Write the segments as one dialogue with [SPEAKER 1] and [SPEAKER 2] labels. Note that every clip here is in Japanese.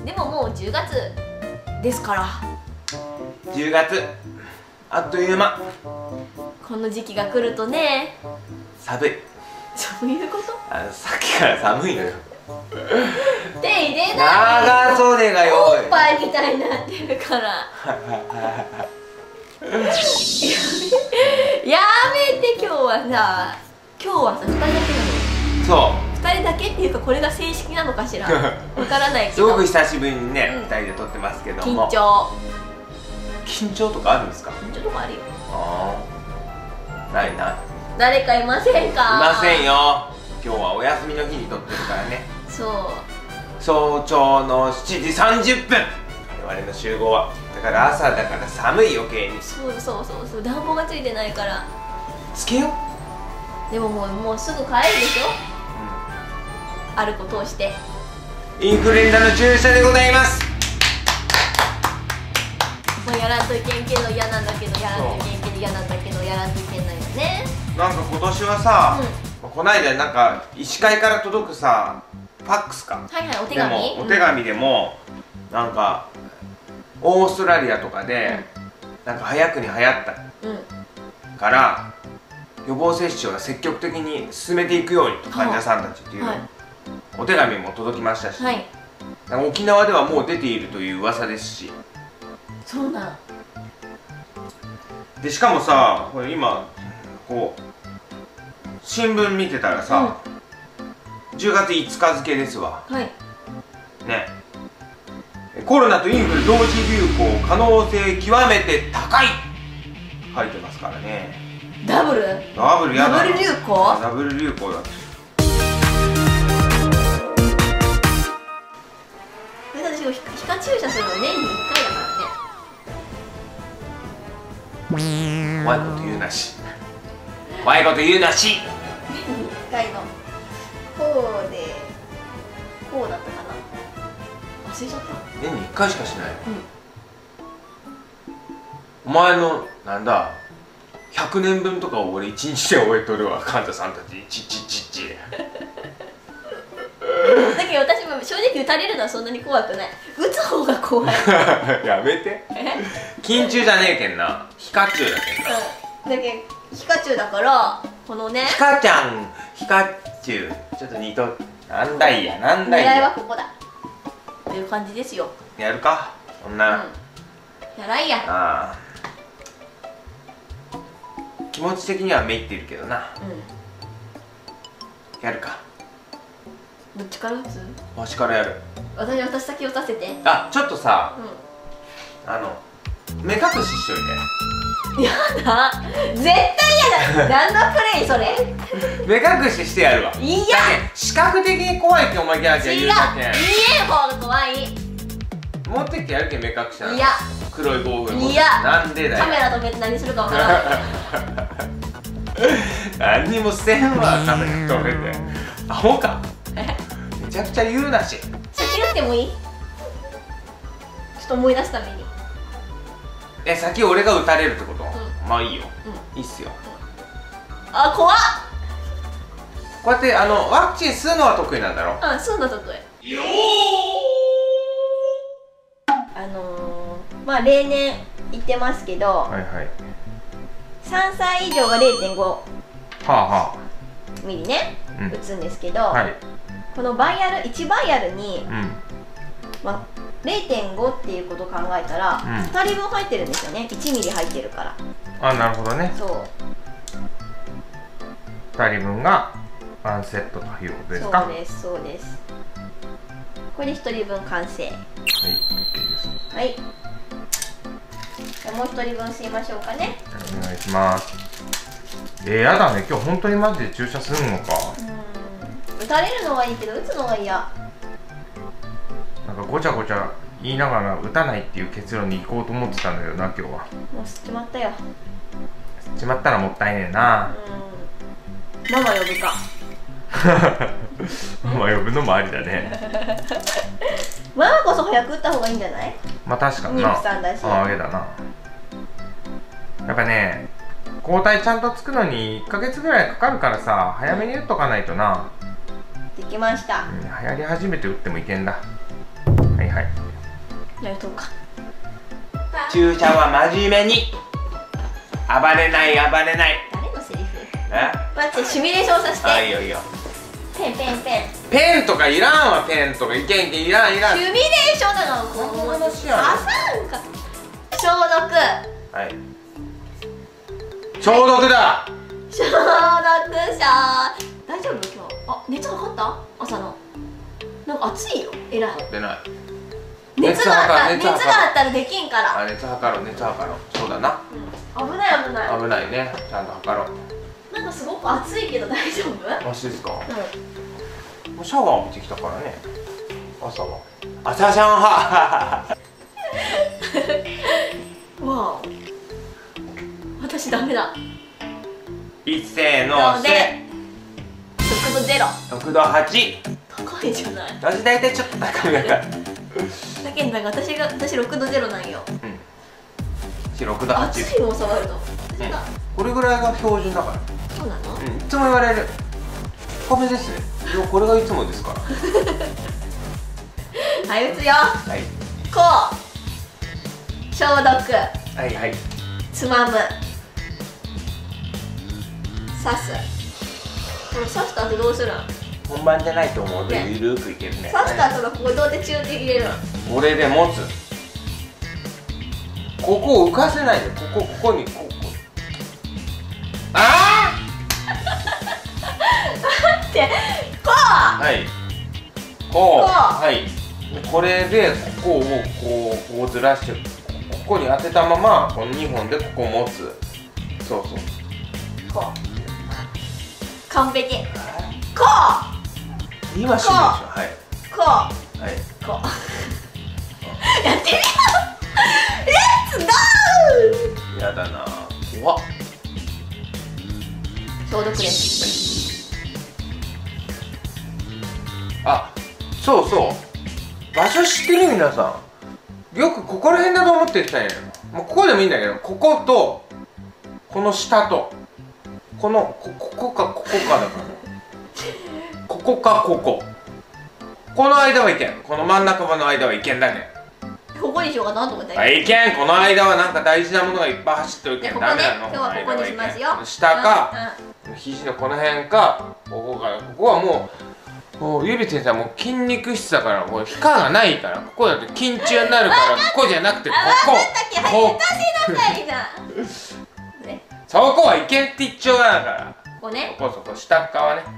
[SPEAKER 1] でももう10月ですから。
[SPEAKER 2] 10月あっという間。
[SPEAKER 1] この時期が来るとね、
[SPEAKER 2] 寒い。
[SPEAKER 1] そういうこと？
[SPEAKER 2] さっきから寒いのよ。
[SPEAKER 1] 手入れない。
[SPEAKER 2] 長袖がよ。
[SPEAKER 1] おっぱいみたいになってるから。やめて。今日はさ2人だけなの。
[SPEAKER 2] そう。
[SPEAKER 1] 2人だけっていうか、これが正式なのかしら。わからないけ
[SPEAKER 2] す
[SPEAKER 1] ど。
[SPEAKER 2] ごく久しぶりにね、2人で撮ってますけども。緊張とかあるんですか？
[SPEAKER 1] 緊張とかあるよ。
[SPEAKER 2] ないな。
[SPEAKER 1] 誰かいませんか？
[SPEAKER 2] いませんよ。今日はお休みの日に撮ってるからね。
[SPEAKER 1] そう。
[SPEAKER 2] 早朝の7時30分。我々の集合は。だから朝だから寒い余計に。
[SPEAKER 1] そう暖房がついてないから。
[SPEAKER 2] つけよ。
[SPEAKER 1] でももうすぐ帰るでしょ。あることをして。
[SPEAKER 2] インフルエンザの注射でございます。
[SPEAKER 1] もうやらんといけんけど嫌なんだけど、やらんといけんけど嫌なんだけど、やらんといけんのよね。
[SPEAKER 2] なんか今年はさ、こないだなんか医師会から届くさ、ファックスか。
[SPEAKER 1] お手紙。
[SPEAKER 2] でもお手紙でもなんかオーストラリアとかでなんか早くに流行ったから予防接種は積極的に進めていくようにと患者さんたちっていうお手紙も届きましたし、沖縄ではもう出ているという噂ですし。
[SPEAKER 1] そうなん
[SPEAKER 2] で、しかもさ、これ今こう新聞見てたらさ、10月5日付ですわ。ね、コロナとインフル同時流行可能性極めて高い書いてますからね。ダブルやだ。ダブル流行。ダブル流行だって。
[SPEAKER 1] 私も皮下注射するの年に1回だからね。
[SPEAKER 2] 怖いこと言うなし。怖いこと言うなし。
[SPEAKER 1] 年に1回のこうでこうだったかな、忘れちゃった。
[SPEAKER 2] 年に1回しかしない。お前のなんだ100年分とかを俺1日で終えとるわ。患者さんたちち
[SPEAKER 1] だけど私も正直打たれるのはそんなに怖くない。打つ方が怖い。
[SPEAKER 2] やめて。緊張じゃねえけんな。皮下注だけんな。
[SPEAKER 1] だけど皮下注だからこのね、
[SPEAKER 2] 皮下ちゃん皮下注ちょっと似となんだいや。
[SPEAKER 1] 狙いはここだという感じですよ。
[SPEAKER 2] やるかそんな。
[SPEAKER 1] やらいや。
[SPEAKER 2] 気持ち的にはめいってるけどな。やるか。
[SPEAKER 1] どっちから打つ？
[SPEAKER 2] わしからやる。
[SPEAKER 1] 私先打たせて。
[SPEAKER 2] ちょっとさ、目隠ししといて。
[SPEAKER 1] やだ、絶対やだ。何のプレイそれ。
[SPEAKER 2] 目隠ししてやるわ。いや、視覚的に怖いってお前ギャーギャー言うだけ。
[SPEAKER 1] 見えん方が怖い。
[SPEAKER 2] 持ってきてやるけん、目隠しなの。
[SPEAKER 1] いや、
[SPEAKER 2] 黒い防具。
[SPEAKER 1] いや、
[SPEAKER 2] なんでだよ。
[SPEAKER 1] カメラ止めて何するかわからない。
[SPEAKER 2] 何にもせんわ、カメラ止めて。アホか。めちゃくちゃ言うなし。
[SPEAKER 1] 先打ってもいい？ちょっと思い出すために。
[SPEAKER 2] 先俺が打たれるってこと？まあいいよ。いいっすよ。
[SPEAKER 1] あ、怖っ。
[SPEAKER 2] こうやってワクチン吸うのは得意なんだろ？
[SPEAKER 1] 吸うの得意。まあ例年言ってますけど、3歳以上が 0.5 ミリね、打つんですけど、このバイアル1バイアルに、0.5 っていうことを考えたら、2人分入ってるんですよね。1ミリ入ってるから。
[SPEAKER 2] なるほどね。
[SPEAKER 1] そう、
[SPEAKER 2] 2人分が1セットということですか？
[SPEAKER 1] そうです。これで1人分完成。はい、 OK です。はい、じゃあもう1人分吸いましょうかね。
[SPEAKER 2] お願いします。やだね、今日本当にマジで注射するのか。
[SPEAKER 1] 打たれるのはいいけど打つのが嫌。
[SPEAKER 2] なんかごちゃごちゃ言いながら打たないっていう結論に行こうと思ってたんだけどな、今日は。
[SPEAKER 1] もう吸っちまったよ。
[SPEAKER 2] 吸っちまったらもったいねえな。
[SPEAKER 1] ママ呼ぶか。
[SPEAKER 2] ママ呼ぶのもありだね。
[SPEAKER 1] ママこそ早く打った方がいいんじゃない？
[SPEAKER 2] まあ確かにな。
[SPEAKER 1] 妊婦さんだし。
[SPEAKER 2] あげだな。やっぱね、抗体ちゃんとつくのに1ヶ月ぐらいかかるからさ、早めに打っとかないとな。
[SPEAKER 1] できました。
[SPEAKER 2] 流行り始めて打ってもいけんだ。 はいはい。
[SPEAKER 1] やるとか。
[SPEAKER 2] 注射は真面目に。暴れない暴れない。
[SPEAKER 1] 誰のセリフ？
[SPEAKER 2] え？
[SPEAKER 1] 待って、シミュレーションさせて。
[SPEAKER 2] あ、いいよいいよ。
[SPEAKER 1] ペンペンペン。
[SPEAKER 2] ペンとかいらんわ、ペンとかいけんいらんいらん。
[SPEAKER 1] シミュレーションなの。こう話やろ。消毒。
[SPEAKER 2] はい。消毒だ。
[SPEAKER 1] 消毒者。大丈夫今日？あ、熱測った？朝の。なんか暑いよ。えらい。
[SPEAKER 2] 出ない。
[SPEAKER 1] 熱があったらできんから。
[SPEAKER 2] あ、熱測ろう熱測ろう。そうだな。
[SPEAKER 1] 危ない危ない。
[SPEAKER 2] 危ないね。ちゃんと測ろう。
[SPEAKER 1] なんかすごく暑いけど大丈夫？
[SPEAKER 2] マジですか？もうシャワー浴びてきたからね。朝は。朝シャン派。
[SPEAKER 1] わお。私ダメだ。
[SPEAKER 2] いっせーのせ。
[SPEAKER 1] 6度0。
[SPEAKER 2] 6度8。
[SPEAKER 1] 高いじゃない。
[SPEAKER 2] 私大体ちょっと高めだから。
[SPEAKER 1] だけど私6度0なんよ。
[SPEAKER 2] うん。6度8。
[SPEAKER 1] 暑いのを触るの。
[SPEAKER 2] これぐらいが標準だから。
[SPEAKER 1] そうなの？
[SPEAKER 2] いつも言われる。高めですね。これがいつもですから。
[SPEAKER 1] はい、打つよ。
[SPEAKER 2] はい。
[SPEAKER 1] こう。消毒。
[SPEAKER 2] はいはい。
[SPEAKER 1] つまむ。刺す。これ刺した後どうするん？
[SPEAKER 2] 本番じゃないと思うとゆるーくいけるね。
[SPEAKER 1] 刺した後のここどうやって中って入れるの？
[SPEAKER 2] これで持つ。ここを浮かせないで、ここにこう。ああ！
[SPEAKER 1] 待って、こう。
[SPEAKER 2] はい。こう。はい。これでここをこうずらして、ここに当てたままこの2本でここを持つ。そうそう。
[SPEAKER 1] こう。完璧。こう。
[SPEAKER 2] 今しでしょ。はい。
[SPEAKER 1] こう。
[SPEAKER 2] はい。
[SPEAKER 1] こう。やってみよう。レッツゴ
[SPEAKER 2] ー。やだな。怖っ。
[SPEAKER 1] 消毒です。
[SPEAKER 2] あ、そうそう。場所知ってる皆さん。よくここら辺だと思ってきたんや。もうここでもいいんだけど、こことこの下とこのここかだから。ここかここ。この間はいけん。この真ん中の間はいけんだけん。
[SPEAKER 1] ここにしようかなと思った
[SPEAKER 2] けど。いけん。この間はなんか大事なものがいっぱい走ってるけんダメなの。
[SPEAKER 1] 今日はここにしますよ。
[SPEAKER 2] 下か、肘のこの辺か、ここから。ここはもうゆり先生はもう筋肉質だからもう負荷がないから、ここだと緊張になるからここじゃなくてここ。そこはいけんって言っちゃうだから。
[SPEAKER 1] ここね。
[SPEAKER 2] そこ下側ね。はい。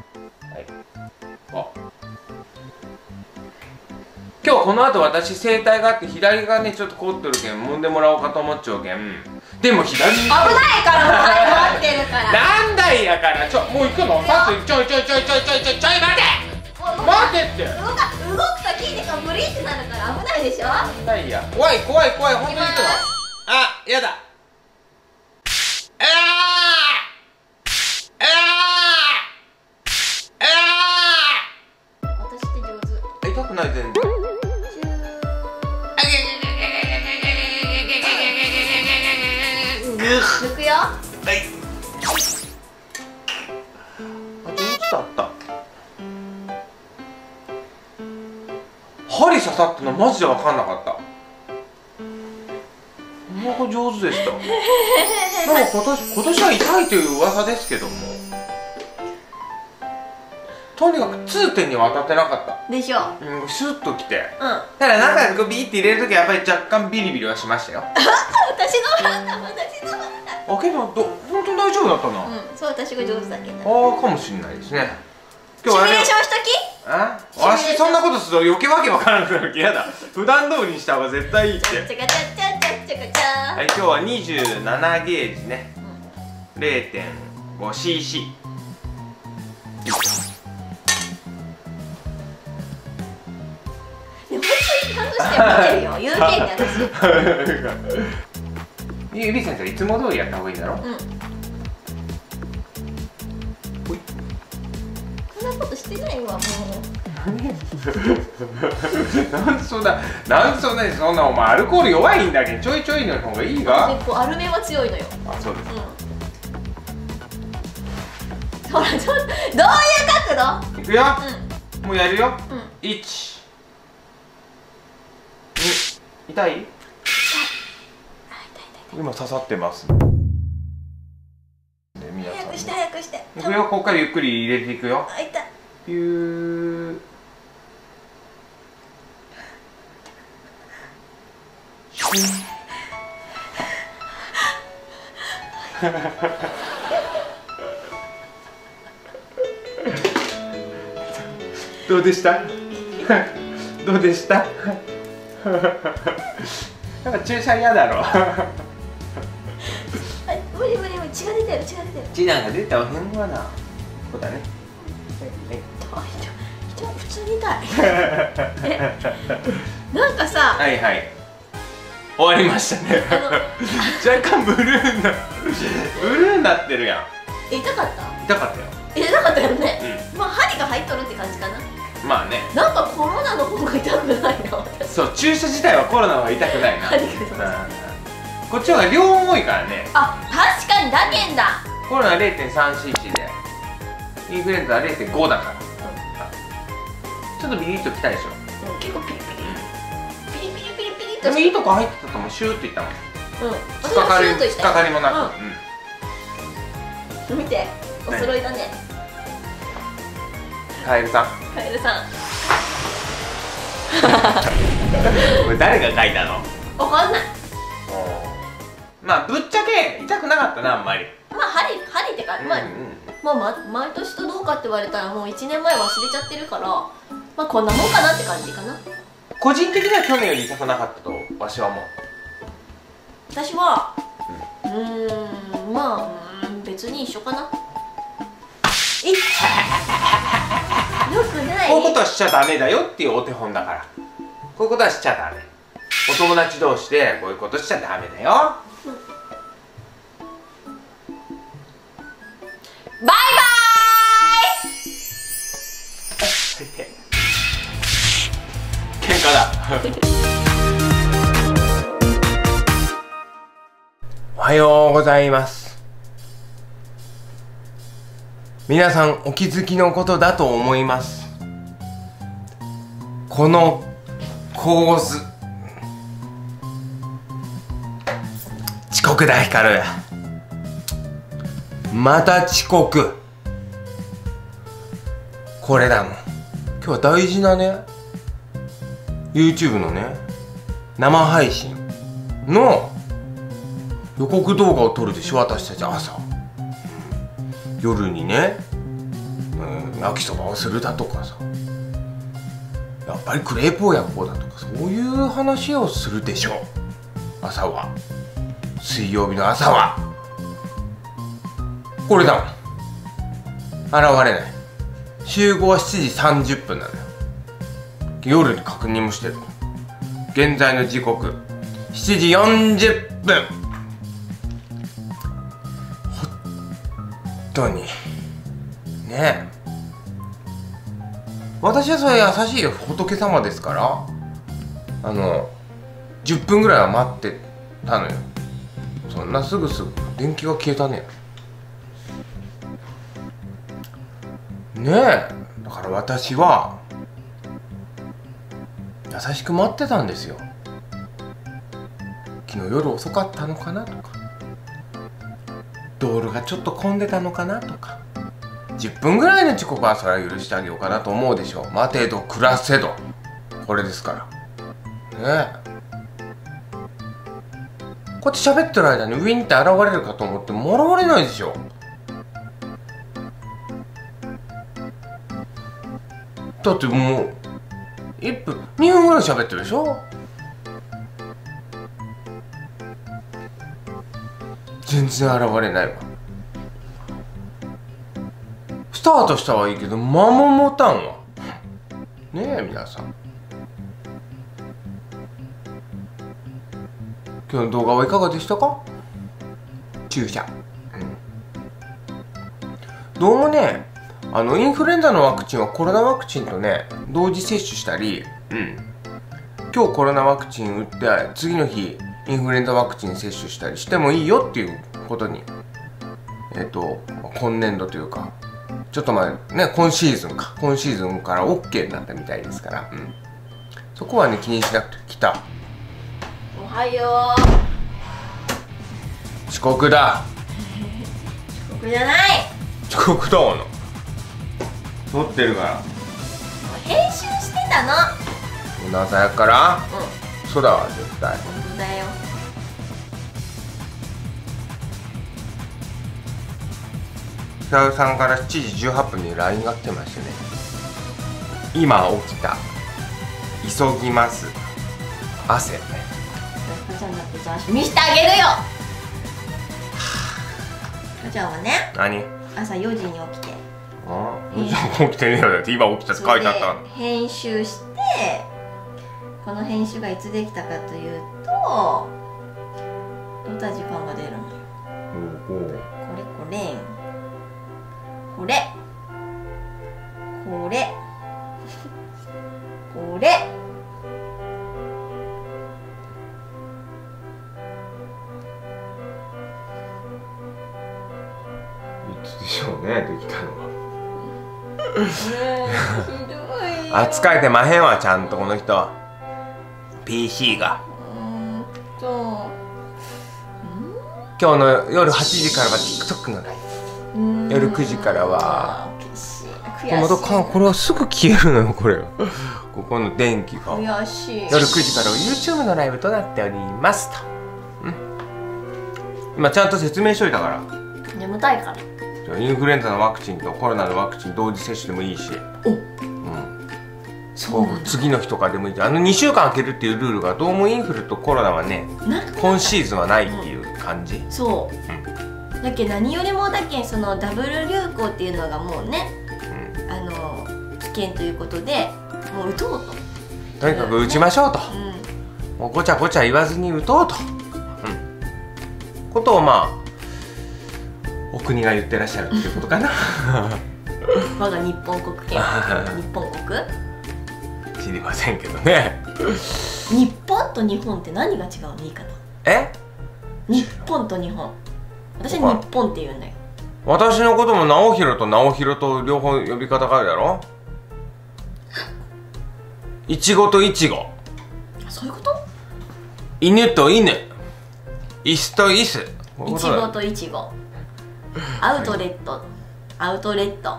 [SPEAKER 2] 今日この後私整体があって左がねちょっと凍ってるけん揉んでもらおうかと思っちゃうけん。でも左に
[SPEAKER 1] 危ないから前待ってるから。
[SPEAKER 2] なんだいやからもう行くの？さっとちょい待て。待てって。
[SPEAKER 1] 動くと筋肉がブリってなるから危ないでしょ。
[SPEAKER 2] ないや。怖い本当に行くの。あ、やだ。
[SPEAKER 1] 私って上手。
[SPEAKER 2] 痛くない全然。
[SPEAKER 1] 抜くよ。はい。
[SPEAKER 2] あ、上手だった。針刺さったのマジで分かんなかった。なんか上手でした。なんか今年は痛いという噂ですけども、とにかく痛点には当たってなかった
[SPEAKER 1] でしょ。
[SPEAKER 2] シュッときて、ただ中でビーって入れるときはやっぱり若干ビリビリはしましたよ。
[SPEAKER 1] 私の番だ。
[SPEAKER 2] あ、けど本当に大丈夫だったな。
[SPEAKER 1] そう、私が上手だけど。
[SPEAKER 2] ああ、かもしれないですね。
[SPEAKER 1] シミュレーションしとき。
[SPEAKER 2] わしそんなことすると余計わけわからなくなるけやだ。普段通りにした方が絶対いいって。はい、今日は27ゲージね。0.5cc。
[SPEAKER 1] 本当に感動して見てるよ。言うけんね私。
[SPEAKER 2] ゆり先生いつも通りやった方がいいだろ。
[SPEAKER 1] そんなことしてないわもう。
[SPEAKER 2] なんでそんなお前アルコール弱いんだけどちょいちょいの方がいいが。
[SPEAKER 1] 結構アルメは強いのよ。
[SPEAKER 2] あ、そうです。
[SPEAKER 1] ほらちょっとどういう角度？
[SPEAKER 2] いくよ。もうやるよ。1、 痛い？今刺さってます。
[SPEAKER 1] 早くして早くして。
[SPEAKER 2] いくよ、ここからゆっくり入れていくよ。
[SPEAKER 1] あ、痛い。
[SPEAKER 2] ピュー。どうでした？どうでした？なんか注射嫌だろ。
[SPEAKER 1] 無理無理無理、血が出てる、血が出てる。
[SPEAKER 2] 血なんか出たらへんわな。そうだね。
[SPEAKER 1] 普通に痛い。なんかさ、
[SPEAKER 2] はいはい、終わりましたね。若干ブルーになってるやん。
[SPEAKER 1] 痛かった？
[SPEAKER 2] 痛かったよ。
[SPEAKER 1] 痛かったよね。まあ針が入っとるって感じかな。
[SPEAKER 2] まあね。
[SPEAKER 1] なんかコロナの方が痛くないな。
[SPEAKER 2] そう、注射自体はコロナは痛くないな。こっちの方が量多いからね。
[SPEAKER 1] あ、確かにだけんだ。
[SPEAKER 2] コロナ 0.3cc でインフルエンザは 0.5 だから、ちょっとビリッときたでしょ。
[SPEAKER 1] 結構ピリピリピリピリピリピリっと。
[SPEAKER 2] でもいいとこ入ってたと思う。シューっていったもん。引っかかりもなく。
[SPEAKER 1] 見て、お揃いだね。
[SPEAKER 2] カエルさん。
[SPEAKER 1] カエルさん。
[SPEAKER 2] これ誰が書いたの？
[SPEAKER 1] わかんない。
[SPEAKER 2] まあぶっちゃけ痛くなかったな、あんまり。
[SPEAKER 1] まあ針ってか、まあ毎年とどうかって言われたらもう1年前忘れちゃってるから、まあこんなもんかなって感じかな。
[SPEAKER 2] 個人的には去年より痛くなかったとわしは思う。
[SPEAKER 1] 私はまあ別に一緒かな。よくない。
[SPEAKER 2] こういうことはしちゃダメだよっていうお手本だから。こういうことはしちゃダメ。お友達同士でこういうことしちゃダメだよ。
[SPEAKER 1] バイバーイ。
[SPEAKER 2] 喧嘩だ。おはようございます。皆さんお気づきのことだと思います。この構図、遅刻だ。光る、また遅刻。これだもん。今日は大事なね YouTube のね生配信の予告動画を撮るでしょ、私たち。朝夜にね、焼きそばをするだとかさ、やっぱりクレープを焼こうだとか、そういう話をするでしょ、朝は。水曜日の朝はこれだもん。現れない。集合は7時30分なのよ。夜に確認もしてる。現在の時刻7時40分。本当にねえ、私はそれ優しいよ。仏様ですから、10分ぐらいは待ってたのよ。そんなすぐ電気が消えたね。ねえ、だから私は優しく待ってたんですよ。昨日夜遅かったのかなとか、道路がちょっと混んでたのかなとか、10分ぐらいの遅刻はそれは許してあげようかなと思うでしょう。待てど暮らせど、これですからねえ。こうやって喋ってる間にウィンって現れるかと思っても現れないでしょ。だってもう1分2分ぐらい喋ってるでしょ。全然現れないわ。スタートしたはいいけど間も持たんわねえ。皆さん、今日の動画はいかがでしたか？注射、どうもね、インフルエンザのワクチンはコロナワクチンとね同時接種したり、今日コロナワクチン打って次の日インフルエンザワクチン接種したりしてもいいよっていうことに、今年度というかちょっと前ね、今シーズンから OK になったみたいですから、そこはね気にしなくてきた。
[SPEAKER 1] はよ
[SPEAKER 2] う。遅刻だ。
[SPEAKER 1] 遅刻じゃない。
[SPEAKER 2] 遅刻だもの。撮ってるから。
[SPEAKER 1] 編集してたの。
[SPEAKER 2] 朝やから。うん。そうだわ、絶対。
[SPEAKER 1] 本当だよ。
[SPEAKER 2] 北尾さんから7時18分に LINE が来てましてね。今起きた。急ぎます。汗。
[SPEAKER 1] 見してあげるよ。母ちゃんはね。
[SPEAKER 2] 何？
[SPEAKER 1] 朝4時に起きて。
[SPEAKER 2] ああ、起きてねえよ。だって今起きたって書いてあった。
[SPEAKER 1] 編集して、この編集がいつできたかというと、どんな時間が出るのよ。これこれ。これこれこれ
[SPEAKER 2] いつでしょうね、できたの
[SPEAKER 1] は。ひどい。
[SPEAKER 2] 扱えてまへんわ、ちゃんとこの人 PC が。今日の夜8時からは TikTok のライブ、夜9時からはこれはすぐ消えるのよ、これここの電気が。
[SPEAKER 1] 悔しい。
[SPEAKER 2] 夜9時からは YouTube のライブとなっておりますと。今ちゃんと説明しといたから。
[SPEAKER 1] 眠たいから。
[SPEAKER 2] インフルエンザのワクチンとコロナのワクチン同時接種でもいいし、そう、次の日とかでもいいじゃん。2週間空けるっていうルールがどうもインフルとコロナはね、今シーズンはないっていう感じ。
[SPEAKER 1] そう、だけど何よりもだけそのダブル流行っていうのがもうね、危険ということでもう打とうと、
[SPEAKER 2] とにかく打ちましょうと、もうごちゃごちゃ言わずに打とうと、ことをまあお国が言ってらっしゃるっていうことかな。
[SPEAKER 1] 我が日本国憲法。日本国
[SPEAKER 2] 知りませんけどね。
[SPEAKER 1] 日本と日本って何が違うの？言い方。日本と日本。私は日本って言うんだよ。
[SPEAKER 2] 私のことも直弘と直弘と両方呼び方があるだろ。いちごといちご。
[SPEAKER 1] そういうこと？
[SPEAKER 2] 犬と犬、椅子と椅子。
[SPEAKER 1] いちごといちご。アウトレット、アウトレット。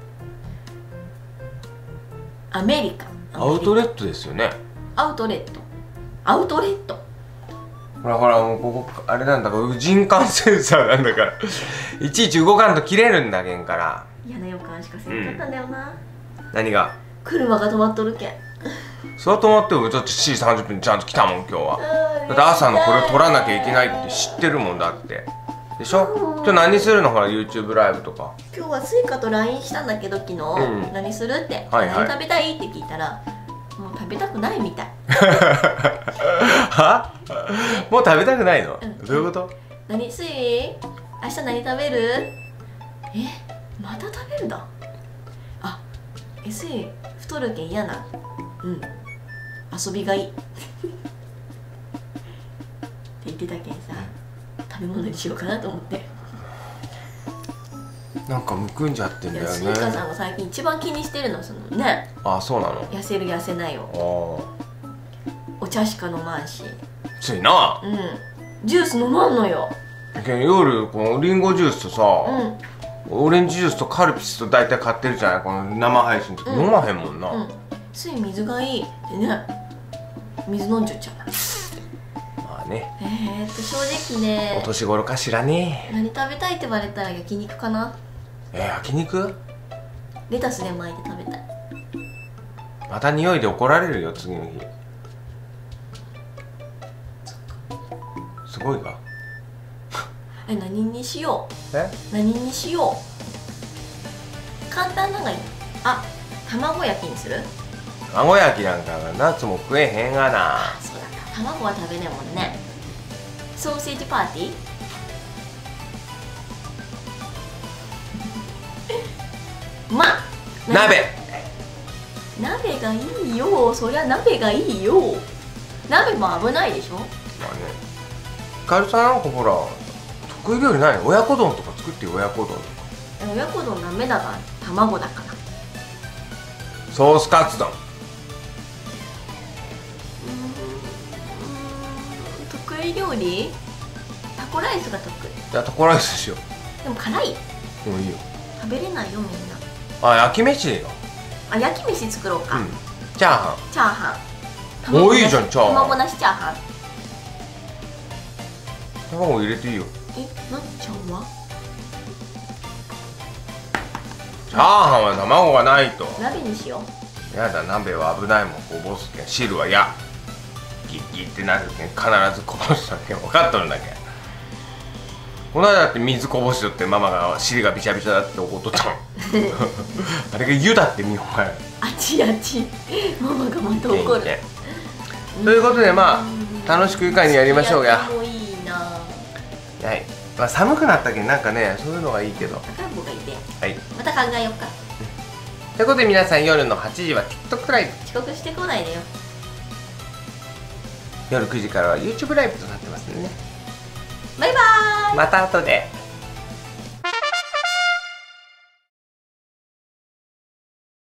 [SPEAKER 1] アメリカ。
[SPEAKER 2] アウトレットですよね。
[SPEAKER 1] アウトレット。アウトレット。
[SPEAKER 2] ほらほら、もうここあれなんだから、人感センサーなんだからいちいち動かんと切れるんだけんから。
[SPEAKER 1] 嫌な予感しかせんかったんだよな。
[SPEAKER 2] 何が？
[SPEAKER 1] 車が止まっとるけん。
[SPEAKER 2] それは止まってよ。だって7時30分にちゃんと来たもん今日は。だって朝のこれを撮らなきゃいけないって知ってるもんだって。でしょ？今日何するの？ほら YouTube ライブとか。
[SPEAKER 1] 今日はスイカと LINE したんだけど昨日、何するって、何食べたいって聞いたら、もう食べたくないみたい。
[SPEAKER 2] は？もう食べたくないの？どういうこと？
[SPEAKER 1] 何スイ？明日何食べる？また食べるだ。あ、スイ太るけん嫌な。遊びがいい。って言ってたけんさ。食べ物にしようかなと思って。
[SPEAKER 2] なんかむくんじゃってんだよね。
[SPEAKER 1] スイカさんが最近一番気にしてるのそのね。
[SPEAKER 2] あ、そうなの。
[SPEAKER 1] 痩せる痩せないを。お茶しか飲まんし。
[SPEAKER 2] ついな。
[SPEAKER 1] ジュース飲まんのよ。
[SPEAKER 2] 夜このリンゴジュースとさ、オレンジジュースとカルピスと大体買ってるじゃない、この生配信の時。飲まへんもんな。
[SPEAKER 1] つい水がいいってね。水飲んじゃっちゃう。
[SPEAKER 2] ね、
[SPEAKER 1] 正直ね、
[SPEAKER 2] お年頃かしらね。
[SPEAKER 1] 何食べたいって言われたら焼肉かな。
[SPEAKER 2] 焼肉？
[SPEAKER 1] レタスで巻いて食べたい。
[SPEAKER 2] また匂いで怒られるよ次の日。すごいか。
[SPEAKER 1] 何にしよう。何にしよう。簡単なのがいい。あ、卵焼きにする？
[SPEAKER 2] 卵焼きなんか夏も食えへんがな。
[SPEAKER 1] そうだった、卵は食べねえもんね。ソーセージパーティー。まあ
[SPEAKER 2] 鍋
[SPEAKER 1] がいいよ。そりゃ鍋がいいよ。鍋も危ないでしょ。まあね。
[SPEAKER 2] ひかるさんなんかほら得意料理ないの？親子丼とか作ってよ。親子丼とか。
[SPEAKER 1] 親子丼ダメだから、卵だから。
[SPEAKER 2] ソースカツ丼。
[SPEAKER 1] 意料理？タコライスが得意。
[SPEAKER 2] じゃあタコライスしよ
[SPEAKER 1] う。でも辛い。
[SPEAKER 2] でもいいよ。
[SPEAKER 1] 食べれないよみんな。
[SPEAKER 2] あ、焼き飯でいいの。
[SPEAKER 1] あ、焼き飯作ろうか。
[SPEAKER 2] チャーハン。
[SPEAKER 1] チャーハ
[SPEAKER 2] ン。お、いいじゃん、チャーハン。
[SPEAKER 1] 卵なしチャーハン。
[SPEAKER 2] 卵入れていいよ。
[SPEAKER 1] なっちゃんは？
[SPEAKER 2] チャーハンは卵がないと。
[SPEAKER 1] 鍋にしよ
[SPEAKER 2] う。やだ、鍋は危ないもん、こぼすけん。汁はや。ギッギッってなるけん、必ずこぼすだけん。分かっとるんだけん。この間だって水こぼしとってママが尻がびしゃびしゃだって怒っとったもん。あれが湯だって見ようがよ。
[SPEAKER 1] あちあち。ママがまた怒る。
[SPEAKER 2] ということで、まあ楽しく愉快にやりましょうや。
[SPEAKER 1] もういいな。は
[SPEAKER 2] い。まあ寒くなったけんなんかね、そういうのがいいけど。
[SPEAKER 1] 赤ん坊がいて。
[SPEAKER 2] はい。
[SPEAKER 1] また考えようか。
[SPEAKER 2] ということで皆さん、夜の8時は TikTok ライブ。
[SPEAKER 1] 遅刻してこないでよ。
[SPEAKER 2] 夜9時からは YouTube ライブとなってますんでね。
[SPEAKER 1] バイバーイ。
[SPEAKER 2] また後で。